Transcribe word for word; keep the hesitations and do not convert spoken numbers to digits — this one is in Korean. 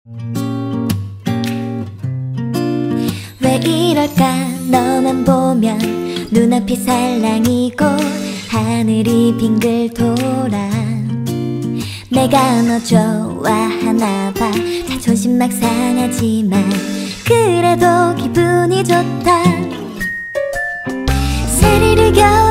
왜 이럴까 너만 보면 눈앞이 살랑이고 하늘이 빙글 돌아. 내가 너 좋아하나봐. 자존심 막 상하지만 그래도 기분이 좋다. 세리를 겨우